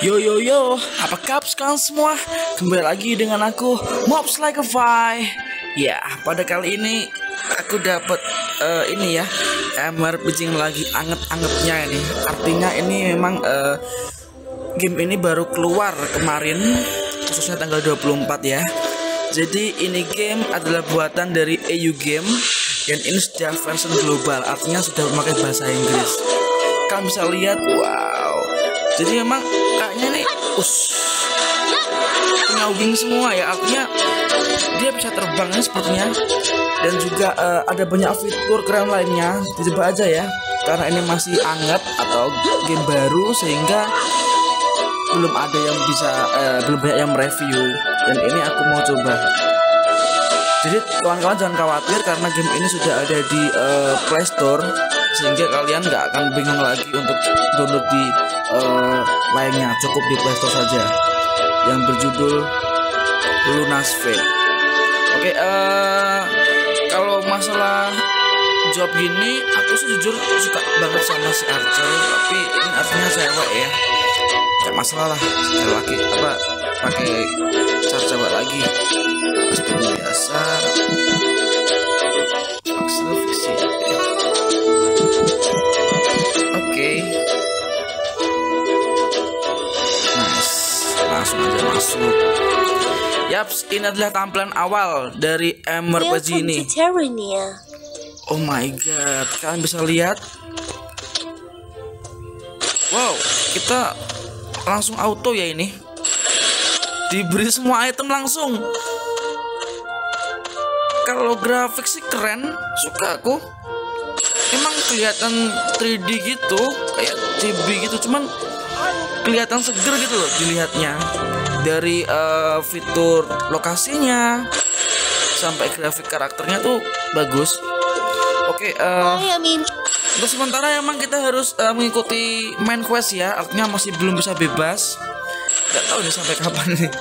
Yo yo yo, apa kabar kalian semua? Kembali lagi dengan aku, Mobs Like a Vi. Ya, pada kali ini aku dapat ini ya, MRPG yang lagi anget-angetnya ini. Artinya ini memang game ini baru keluar kemarin, khususnya tanggal 24 ya. Jadi ini game adalah buatan dari EU Game dan ini sudah versi global, artinya sudah memakai bahasa Inggris. Kalian bisa lihat, wow. Jadi memang kayaknya nih ngawing semua ya, artinya dia bisa terbangnya sepertinya. Dan juga ada banyak fitur keren lainnya. Dicoba aja ya, karena ini masih anget atau game baru sehingga belum ada yang bisa belum banyak yang mereview. Dan ini aku mau coba. Jadi kawan-kawan jangan khawatir karena game ini sudah ada di Play Store, sehingga kalian nggak akan bingung lagi untuk download di lainnya. Cukup di Play Store saja yang berjudul Lunas Fate. Oke, kalau masalah job gini aku sih jujur suka banget sama si Archer, tapi ini artinya cewek ya, gak masalah lah. Sekali lagi apa pakai cara cewek lagi seperti biasa. Maksudnya fiksi. Oke. Nice. Langsung aja masuk. Yaps, ini adalah tampilan awal dari MRPG ini. Oh my god, kalian bisa lihat. Wow, kita langsung auto ya ini. Diberi semua item langsung. Kalau grafik sih keren, suka aku. Emang kelihatan 3D gitu, kayak CB gitu, cuman kelihatan seger gitu loh dilihatnya. Dari fitur lokasinya sampai grafik karakternya tuh bagus. Oke, untuk sementara emang kita harus mengikuti main quest ya, artinya masih belum bisa bebas. Gak tahu nih sampai kapan nih.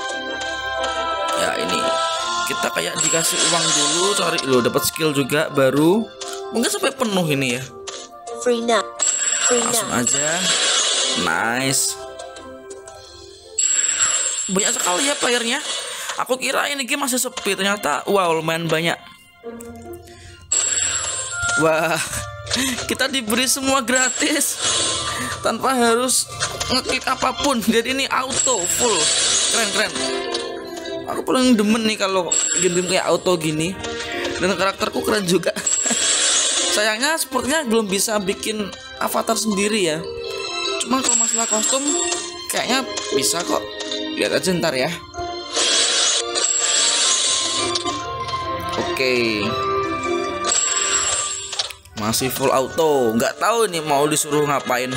Ya ini kita kayak dikasih uang dulu, cari lo dapat skill juga baru. Mungkin sampai penuh ini ya. Langsung aja. Nice. Banyak sekali ya playernya. Aku kira ini game masih sepi, ternyata wow lumayan banyak. Wah, kita diberi semua gratis tanpa harus ngeklik apapun. Jadi ini auto full, keren. Aku paling demen nih kalau game-game kayak auto gini. Dan karakterku keren juga. Sayangnya sepertinya belum bisa bikin avatar sendiri ya. Cuma kalau masalah kostum kayaknya bisa kok. Lihat aja ntar ya. Oke. Masih full auto. Nggak tahu nih mau disuruh ngapain.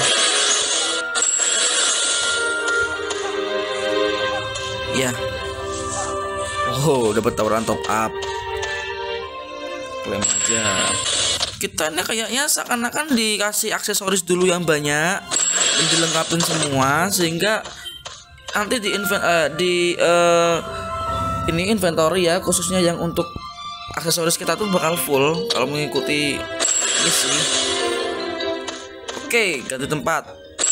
Ya. Oh, dapat tawaran top up. Klaim aja. Kita ini kayaknya seakan-akan dikasih aksesoris dulu yang banyak dan dilengkapin semua, sehingga nanti di ini inventory ya, khususnya yang untuk aksesoris kita tuh bakal full kalau mengikuti misi. Oke, ganti tempat.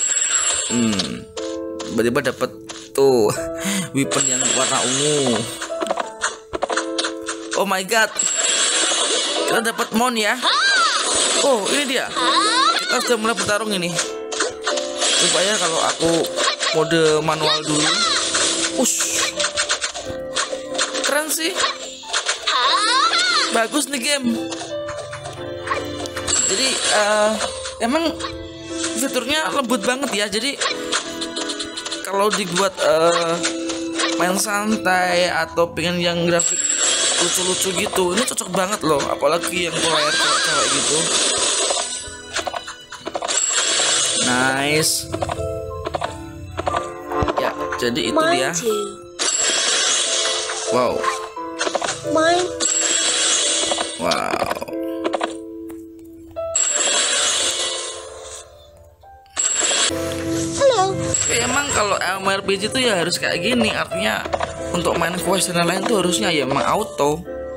Tiba-tiba dapat tuh weapon yang warna ungu. Oh my god, kita dapat mon ya. Oh ini dia, kita sudah mulai bertarung ini. Coba ya kalau aku mode manual dulu. Keren sih, bagus nih game. Jadi emang fiturnya lembut banget ya. Jadi kalau dibuat main santai atau pengen yang grafik lucu-lucu gitu, ini cocok banget loh. Apalagi yang player cewek gitu. Nice. Ya, jadi itu dia. Wow. Wow. Emang kalau MRPG itu ya harus kayak gini, artinya untuk main quest dan lain-lain tuh harusnya ya emang auto.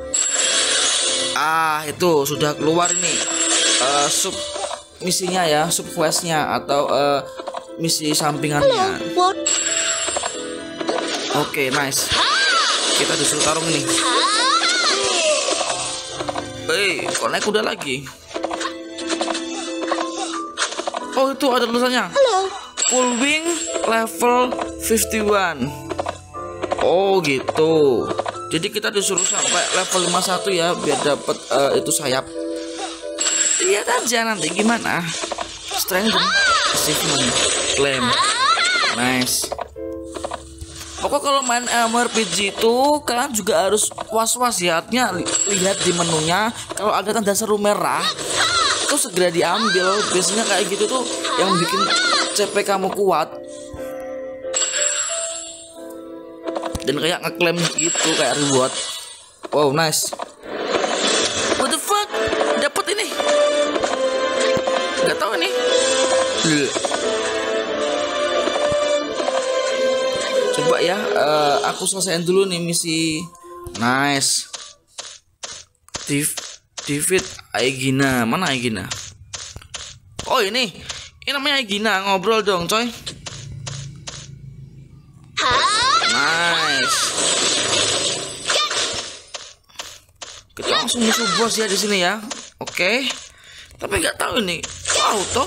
Itu sudah keluar ini sub misinya ya, sub questnya atau misi sampingannya. Oke, nice. Kita disuruh tarung nih. Kok naik kuda lagi? Oh, itu ada tulisannya. Full wing level 51. Oh, gitu. Jadi kita disuruh sampai level 51 ya, biar dapat itu sayap. Lihat aja nanti gimana. Strength, achievement, claim. Nice. Pokok kalau main MMORPG itu kalian juga harus was-was ya. Artinya lihat di menunya, kalau ada tanda seru merah itu segera diambil. Biasanya kayak gitu tuh yang bikin CP kamu kuat. Dan kayak ngeklaim gitu, kayak reward. Wow, nice. What the fuck? Dapat ini. Gak tahu ini. Coba ya, aku selesaiin dulu nih misi. Nice. David Aegina. Mana Aegina? Oh, ini namanya Aegina. Ngobrol dong, coy. Nice. Kita langsung musuh bos ya di sini ya. Oke. Tapi nggak tahu ini auto.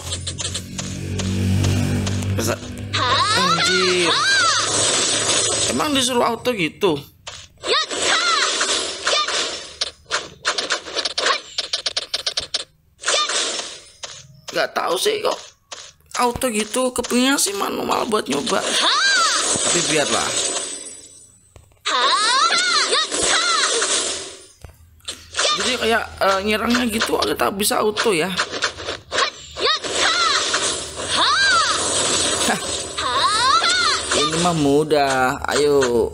Anjir. Emang disuruh auto gitu? Nggak tahu sih kok auto gitu. Kepingin sih manual buat nyoba. Tapi biarlah. Jadi kayak nyerangnya gitu kita bisa auto ya. Ini mah mudah. Ayo.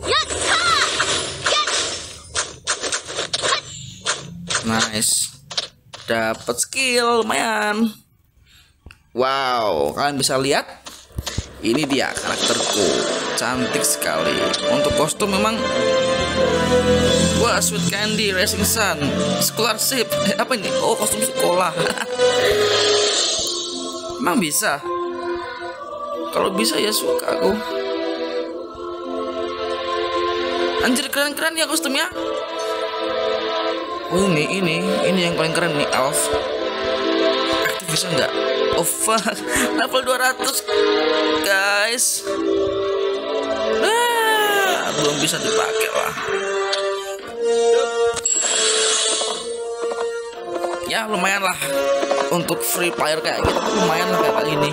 Nice. Dapat skill lumayan. Wow, kalian bisa lihat. Ini dia karakterku. Cantik sekali. Untuk kostum memang wah, Sweet Candy, Racing Sun, Scholarship. Apa ini? Oh, kostum sekolah. Emang bisa? Kalau bisa ya suka aku. Anjir, keren-keren ya kostumnya. Oh, ini yang paling keren nih, Elf. Aktif bisa nggak? Oh fuck, level 200 guys. Belum bisa dipakai lah. Ya lumayan lah. Untuk free fire kayak gitu lumayan lah kayak gini.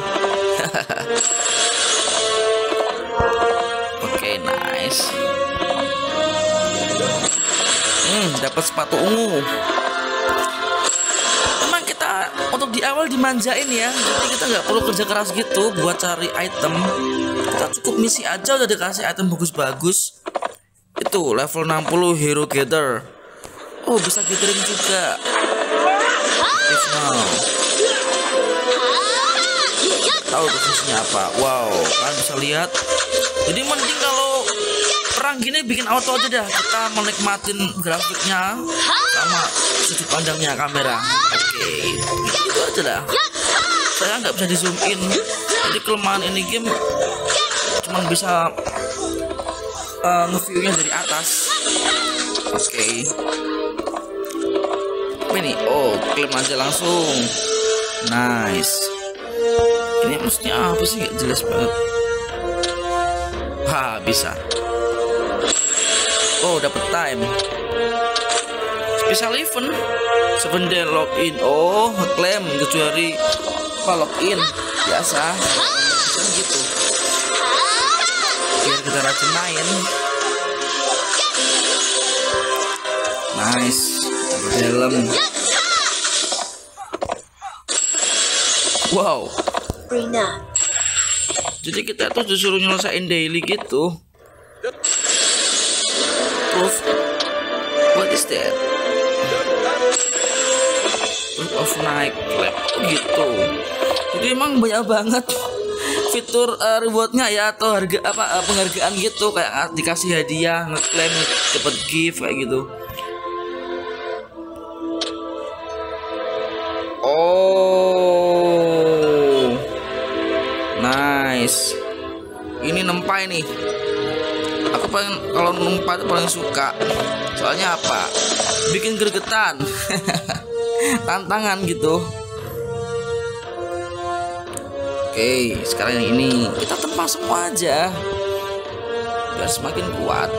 Oke, nice. Dapat sepatu ungu. Emang kita untuk di awal dimanjain ya, jadi kita nggak perlu kerja keras gitu buat cari item. Kita cukup misi aja udah dikasih item bagus-bagus. Itu level 60 hero gather. Oh, bisa gathering juga. If now. Tahu tuh fungsinya apa? Wow, kalian bisa lihat. Jadi mending kalau perang gini bikin auto aja dah. Kita menikmatin grafiknya sama sudut pandangnya kamera. Oke, gitu aja dah. Saya nggak bisa di zoom in. Jadi kelemahan ini game cuman bisa nge-view-nya dari atas. Oke. Ini klaim aja langsung. Nice. Ini maksudnya apa sih? Gak jelas banget. Bisa. Oh, dapat time. Special event 7 day login. Oh, klaim 7 hari login biasa. Bisa gitu. Biar kita rajin main. Nice. Dalam. Wow. Jadi kita tuh disuruh nyelesain daily gitu. Proof. What is that? Proof of night lab gitu. Jadi emang banyak banget fitur rewardnya ya, atau penghargaan gitu, kayak dikasih hadiah, ngeklaim dapat gift kayak gitu. Oh, Nice. Ini nempai nih. Aku paling kalau nempai itu paling suka. Soalnya apa? Bikin gregetan. Tantangan gitu. Oke, sekarang yang ini kita tempa semua aja biar semakin kuat.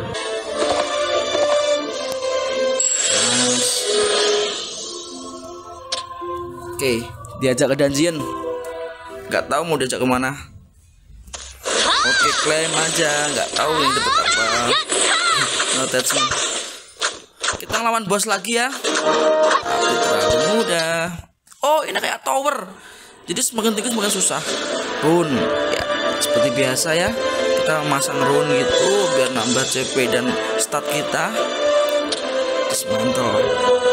Oke, diajak ke dungeon. Nggak tahu mau diajak kemana. Oke, klaim aja. Nggak tahu yang dapat apa. No attachment. Kita ngelawan bos lagi ya. Tapi terlalu mudah. Oh, ini kayak tower. Jadi semakin tinggi semakin susah. Rune ya, seperti biasa ya. Kita masang rune gitu biar nambah CP dan stat kita. Dismantle.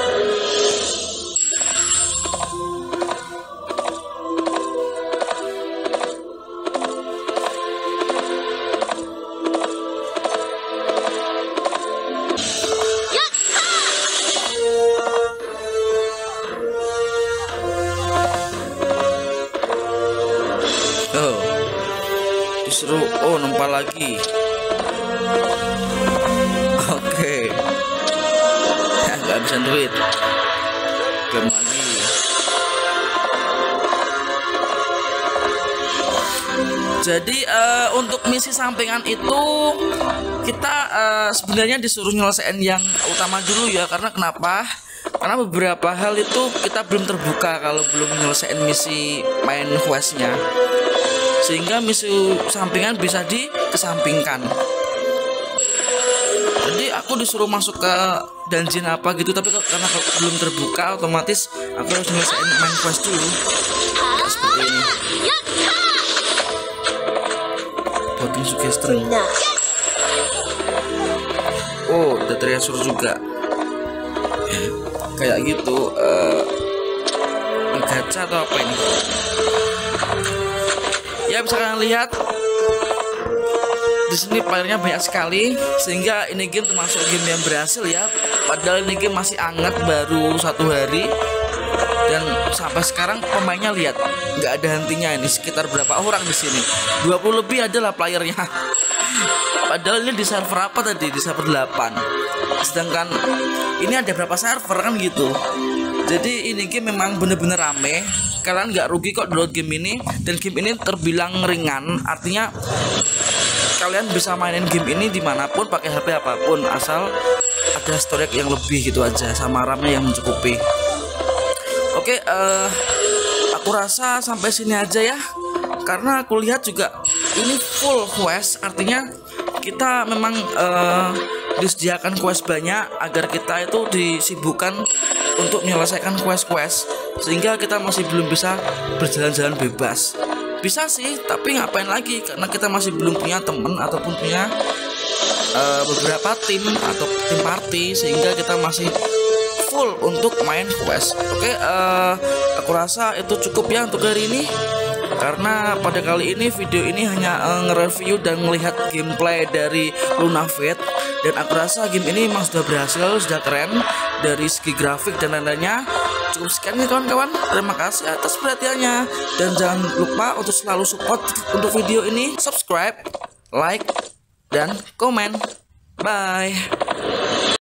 Disuruh nempel lagi. Oke. Nggak bisa duit. Klaim lagi. Jadi untuk misi sampingan itu kita sebenarnya disuruh nyelesain yang utama dulu ya. Karena kenapa? Karena beberapa hal itu kita belum terbuka kalau belum nyelesain misi main questnya, sehingga misi sampingan bisa dikesampingkan. Jadi aku disuruh masuk ke dungeon apa gitu, tapi karena belum terbuka otomatis aku harus nyelesain main quest dulu. Kayak seperti ini. Voting suggestion. Oh, ada treasure juga. Kayak gitu. Gacha atau apa ini? Ya, bisa kalian lihat di sini playernya banyak sekali, sehingga ini game termasuk game yang berhasil ya. Padahal ini game masih hangat, baru 1 hari, dan sampai sekarang pemainnya lihat nggak ada hentinya. Ini sekitar berapa orang di sini? 20 lebih adalah playernya. Padahal ini di server apa tadi? Di server 8. Sedangkan ini ada berapa server kan gitu. Jadi ini game memang bener-bener rame. Kalian nggak rugi kok download game ini. Dan game ini terbilang ringan. Artinya kalian bisa mainin game ini dimanapun, pakai HP apapun, asal ada storage yang lebih gitu aja, sama RAM-nya yang mencukupi. Oke, aku rasa sampai sini aja ya. Karena aku lihat juga ini full quest. Artinya kita memang disediakan quest banyak agar kita itu disibukkan untuk menyelesaikan quest-quest, sehingga kita masih belum bisa berjalan-jalan bebas. Bisa sih, tapi ngapain lagi, karena kita masih belum punya temen ataupun punya beberapa tim atau tim party, sehingga kita masih full untuk main quest. Oke, aku rasa itu cukup ya untuk hari ini. Karena pada kali ini video ini hanya nge-review dan melihat gameplay dari Luna Fate. Dan aku rasa game ini memang sudah berhasil, sudah keren dari segi grafik dan lain-lainnya. Cukup sekian nih kawan-kawan. Terima kasih atas perhatiannya. Dan jangan lupa untuk selalu support untuk video ini. Subscribe, like, dan komen. Bye.